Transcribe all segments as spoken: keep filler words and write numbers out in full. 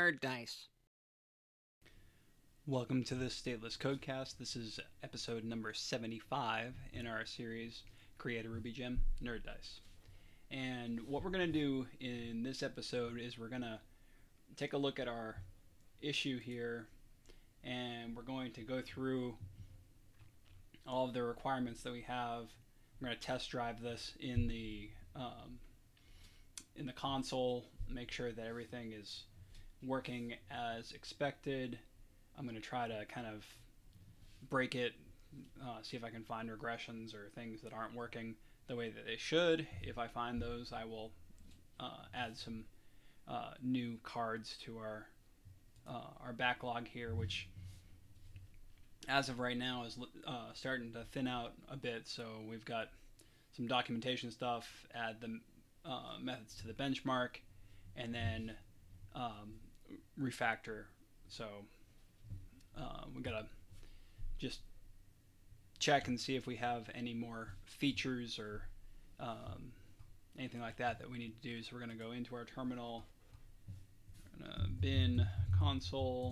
NerdDice. Welcome to the Stateless Codecast. This is episode number seventy-five in our series Create a RubyGem, NerdDice. And what we're going to do in this episode is we're going to take a look at our issue here, and we're going to go through all of the requirements that we have. We're going to test drive this in the um, in the console, make sure that everything is working as expected. I'm going to try to kind of break it, uh, see if I can find regressions or things that aren't working the way that they should. If I find those, I will uh, add some uh, new cards to our uh, our backlog here, which as of right now is uh, starting to thin out a bit. So we've got some documentation stuff, add the uh, methods to the benchmark, and then um, refactor. So uh, we gotta just check and see if we have any more features or um, anything like that that we need to do. So we're gonna go into our terminal, we're gonna bin console,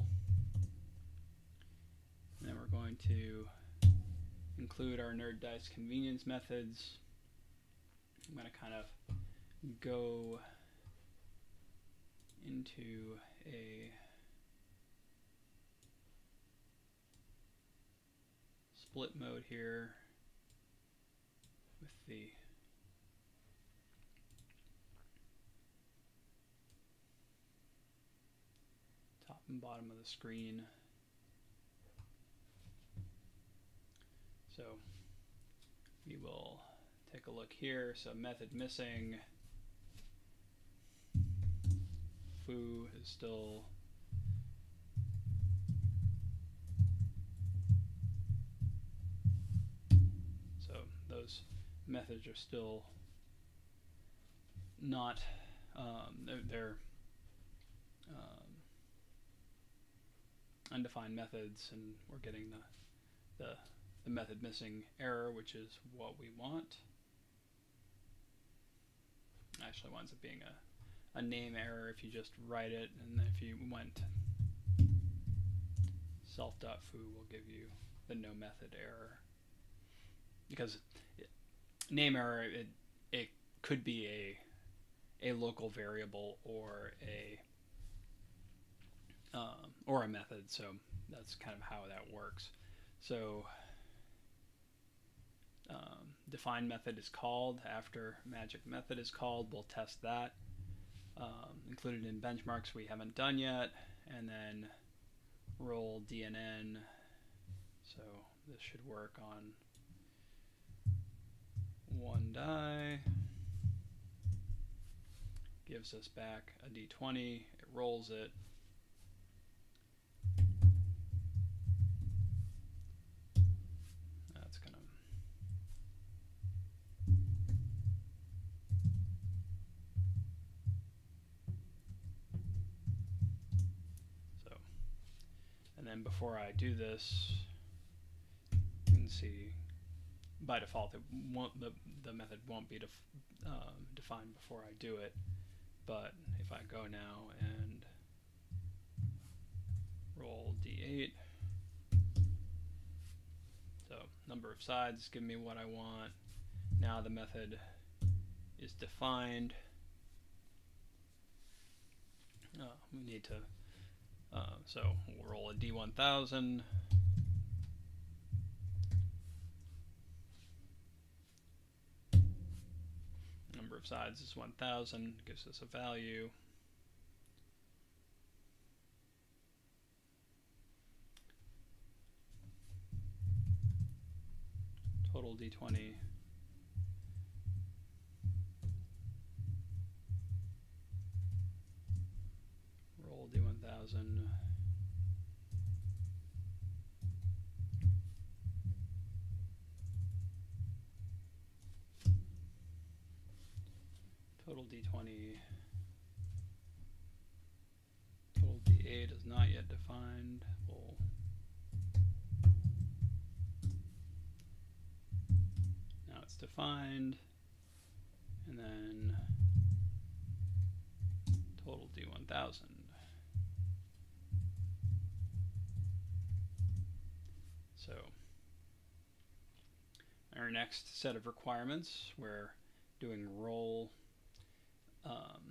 and then we're going to include our NerdDice convenience methods. I'm gonna kind of go into a split mode here with the top and bottom of the screen. So we will take a look here. So method missing, foo is still so those methods are still not um, they're, they're um, undefined methods, and we're getting the, the the method missing error, which is what we want. Actually winds up being a, a name error if you just write it, and if you went self.foo will give you the no method error, because it, name error, it, it could be a a local variable or a um, or a method, so that's kind of how that works. So Um, define method is called after magic method is called. We'll test that. Um, included in benchmarks we haven't done yet, and then roll D N N. So this should work on one die. Gives us back a D twenty. It rolls it. And then before I do this, you can see by default it won't, the, the method won't be def, um, defined before I do it. But if I go now and roll D eight, so number of sides give me what I want. Now the method is defined. Oh, we need to Uh, so we'll roll a D one thousand. Number of sides is one thousand, gives us a value. Total D twenty. Roll D one thousand. Total D twenty. Total D eight is not yet defined. We'll now it's defined, and then total D one thousand. our next set of requirements. We're doing roll um,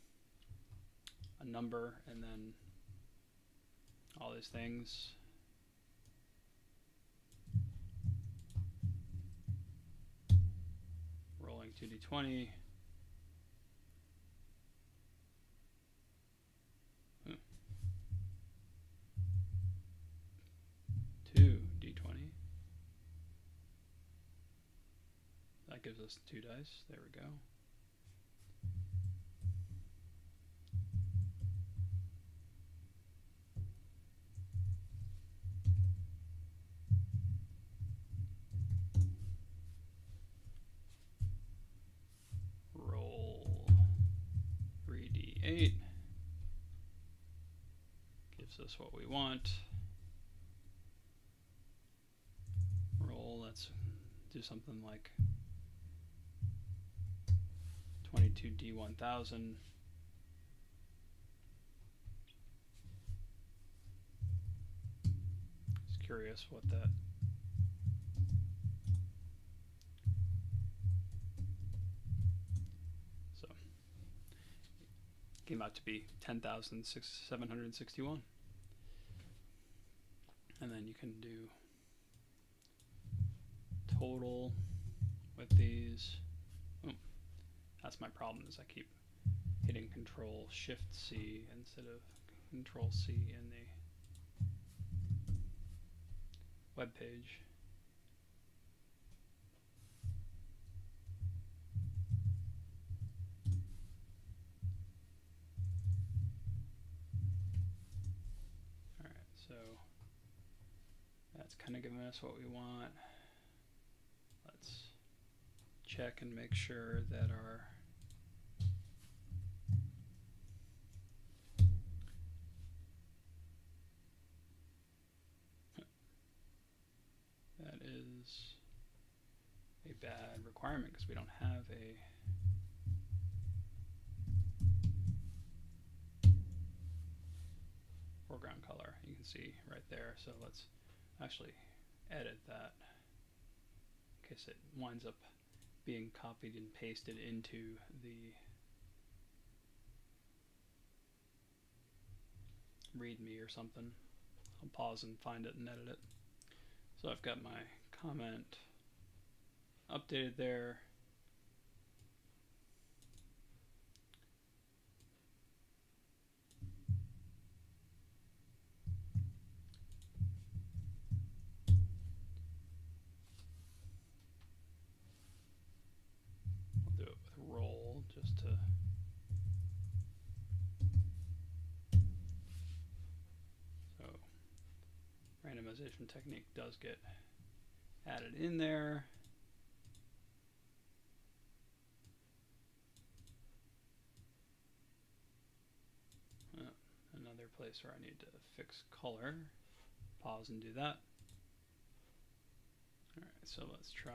a number and then all these things. Rolling two d twenty. Hmm. two d twenty. That gives us two dice. There we go. Roll three d eight. Gives us what we want. Roll, let's do something like twenty-two d one thousand. Just curious what that so came out to be ten thousand seven hundred sixty-one. And then you can do total with these. Oh, that's my problem, is I keep hitting Control Shift C instead of Control C in the web page. All right, so that's kind of giving us what we want. Let's check and make sure that our that is a bad requirement because we don't have a foreground color. You can see right there. So let's actually edit that in case it winds up being copied and pasted into the README or something. I'll pause and find it and edit it. So I've got my comment updated there. I'll do it with roll just to so randomization technique does get added in there. Uh, another place where I need to fix color. Pause and do that. Alright, so let's try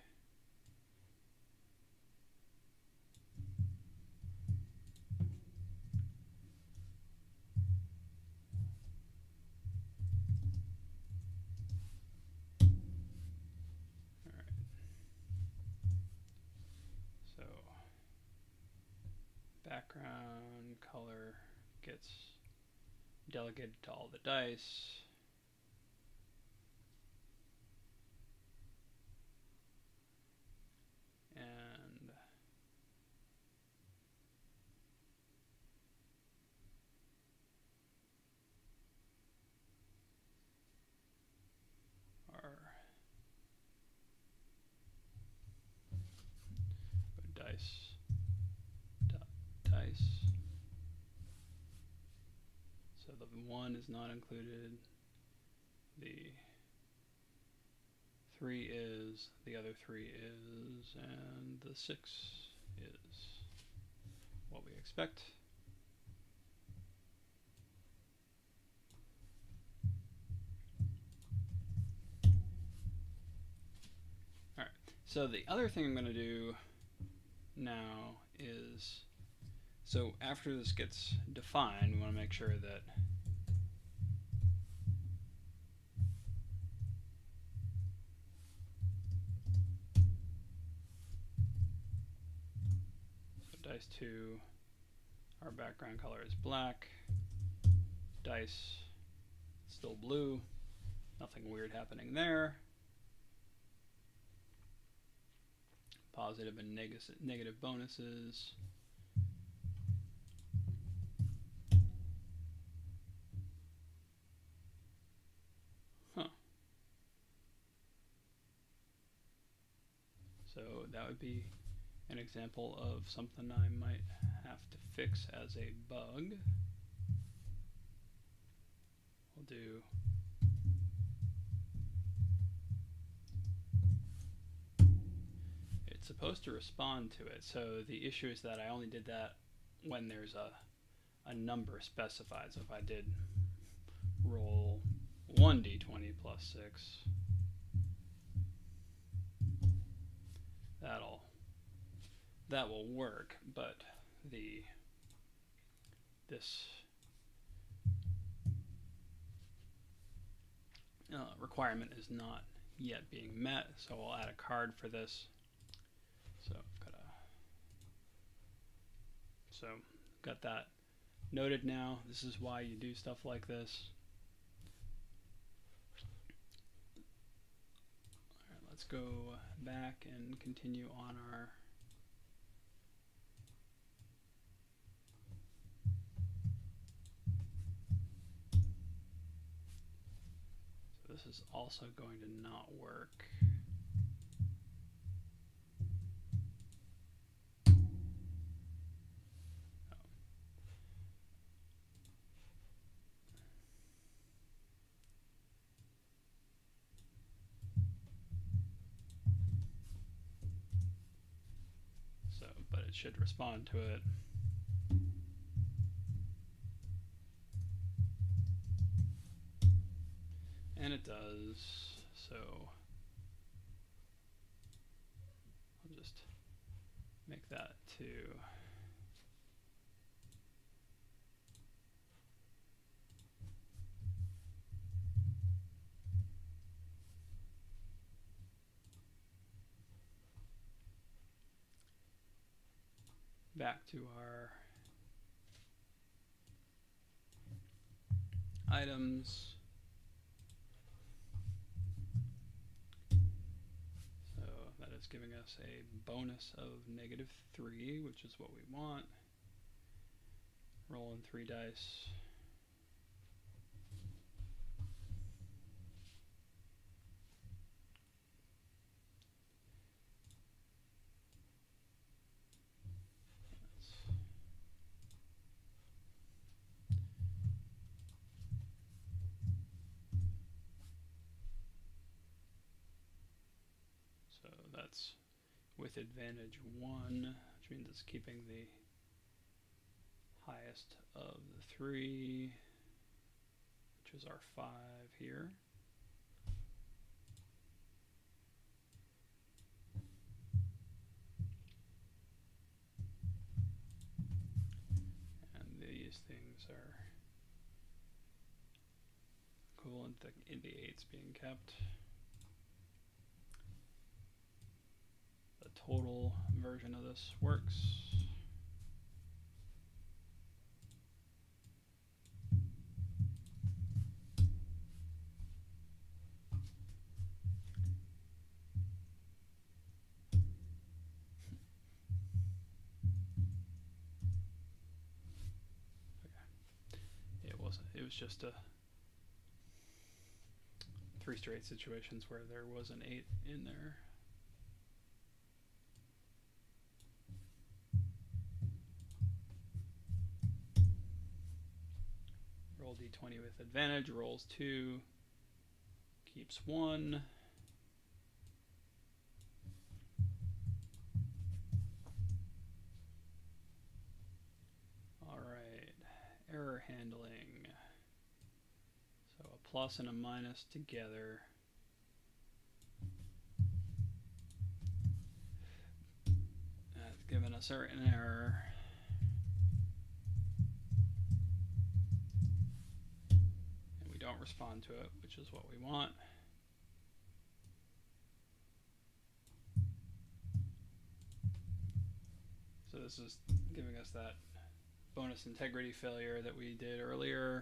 background color gets delegated to all the dice. And our dice dice. So the one is not included, the three is, the other three is, and the six is what we expect. Alright, so the other thing I'm going to do now is, so after this gets defined, we want to make sure that dice two, our background color is black, dice still blue, nothing weird happening there. Positive and neg negative bonuses. Huh. So that would be an example of something I might have to fix as a bug. We'll do it's supposed to respond to it, so the issue is that I only did that when there's a a number specified. So if I did roll one d twenty plus six, that'll that will work, but the this uh, requirement is not yet being met, so I'll add a card for this. So got a so got that noted now. This is why you do stuff like this. All right, let's go back and continue on our so this is also going to not work. Should respond to it. And it does, so I'll just make that two. Back to our items. So that is giving us a bonus of negative three, which is what we want. Rolling three dice. That's with advantage one, which means it's keeping the highest of the three, which is our five here. And these things are equivalent to in the eights being kept. Total version of this works. Okay. It wasn't. It was just a three straight situations where there was an eight in there. Roll d twenty with advantage, rolls two, keeps one. All right, error handling. So a plus and a minus together. That's given us an error. Don't respond to it, which is what we want. So this is giving us that bonus integrity failure that we did earlier.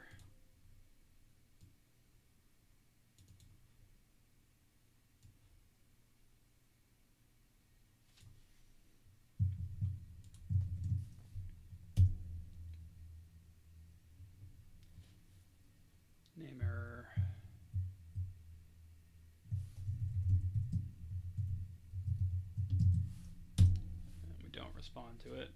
Name error. And we don't respond to it.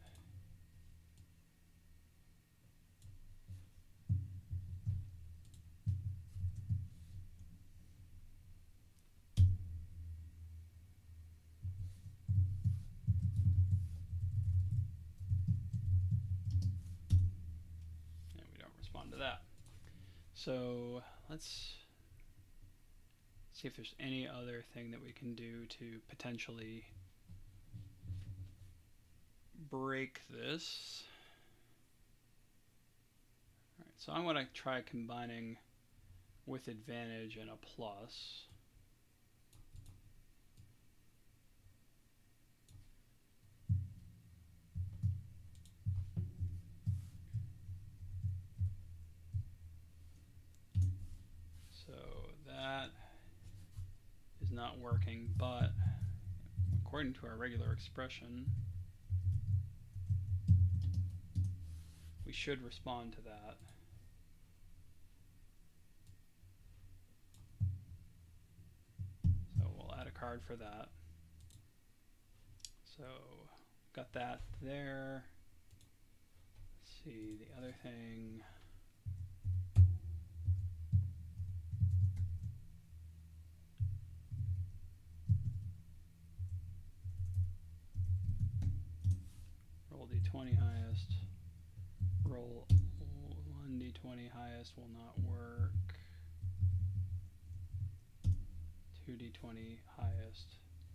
And we don't respond to that. So let's see if there's any other thing that we can do to potentially break this. All right, so I'm going to try combining with advantage and a plus. So that is not working, but according to our regular expression, we should respond to that. So we'll add a card for that. So got that there. Let's see the other thing. Roll d twenty highest. Roll one d twenty highest will not work. two d twenty highest.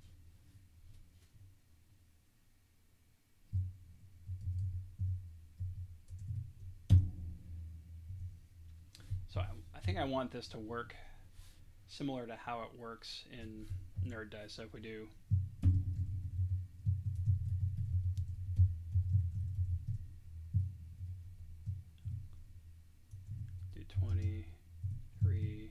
So I, I think I want this to work similar to how it works in NerdDice. So if we do do twenty, three,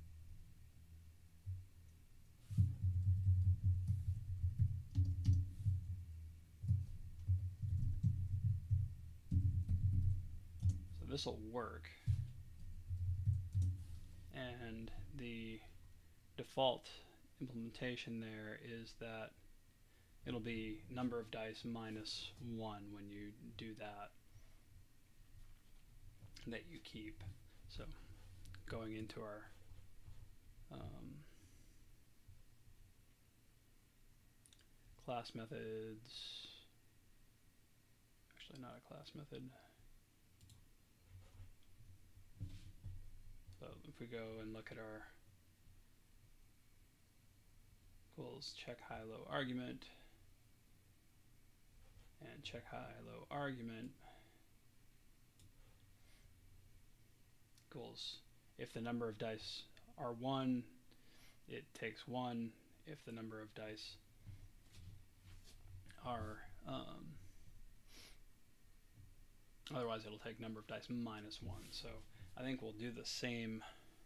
so this will work. And the default implementation there is that it'll be number of dice minus one when you do that, that you keep. So going into our um, class methods, actually not a class method. So if we go and look at our equals check high low argument and check high low argument equals if the number of dice are one, it takes one. If the number of dice are um, otherwise it'll take number of dice minus one. So I think we'll do the same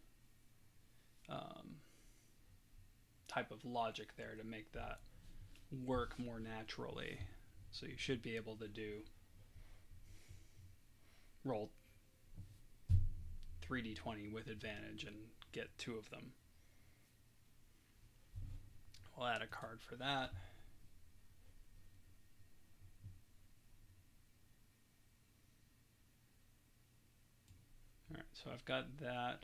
um, type of logic there to make that work more naturally. So you should be able to do roll three d twenty with advantage and get two of them. We'll add a card for that. All right, so I've got that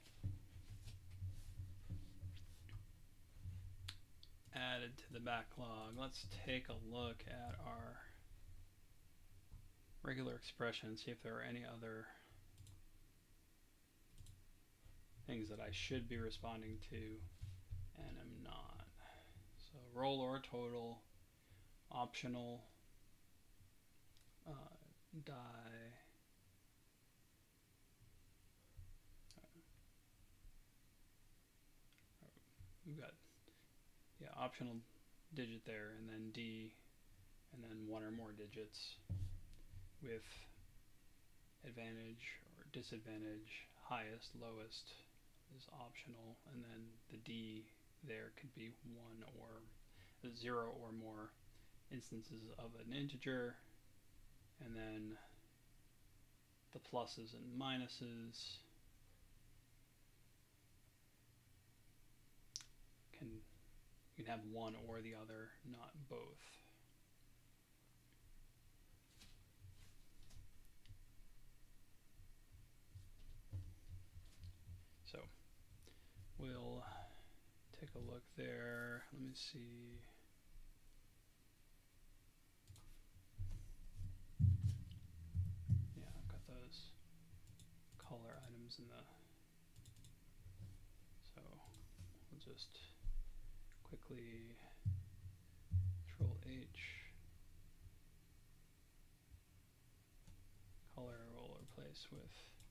added to the backlog. Let's take a look at our regular expression, see if there are any other things that I should be responding to and am not. So roll or total, optional, uh, die. We've got, yeah, optional digit there, and then D, and then one or more digits with advantage or disadvantage, highest, lowest is optional, and then the D there could be one or zero or more instances of an integer, and then the pluses and minuses can you can have one or the other, not both. So we'll take a look there. Let me see. Yeah, I've got those color items in the, so we'll just quickly Control H, color we'll replace with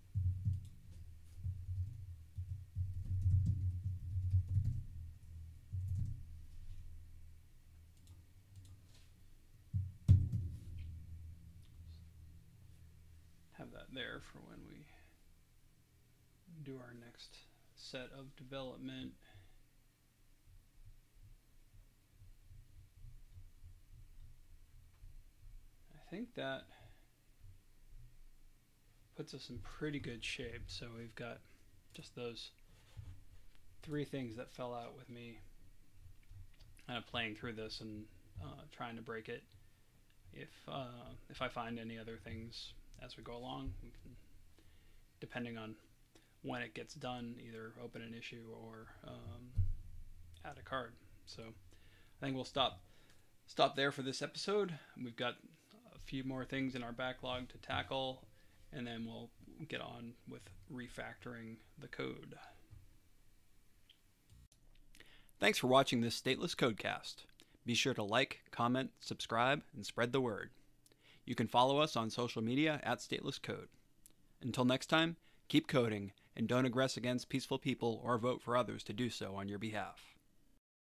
have that there for when we do our next set of development. I think that puts us in pretty good shape. So we've got just those three things that fell out with me kind of playing through this and uh, trying to break it. If uh, if I find any other things as we go along, we can, depending on when it gets done, either open an issue or um, add a card. So I think we'll stop stop there for this episode. We've got a few more things in our backlog to tackle, and then we'll get on with refactoring the code. Thanks for watching this Stateless Codecast. Be sure to like, comment, subscribe, and spread the word. You can follow us on social media at Stateless Code. Until next time, keep coding, and don't aggress against peaceful people or vote for others to do so on your behalf.